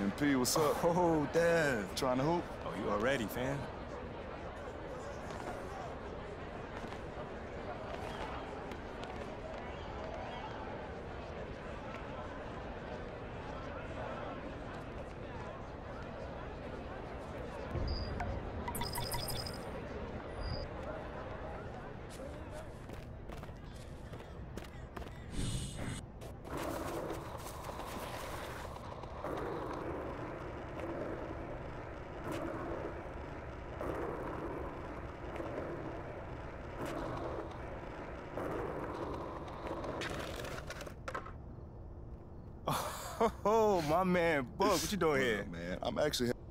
MP, what's up? Oh, Dev. Trying to hoop? Oh, you already, fam. Oh, my man, Buck, what you doing here? Man, I'm actually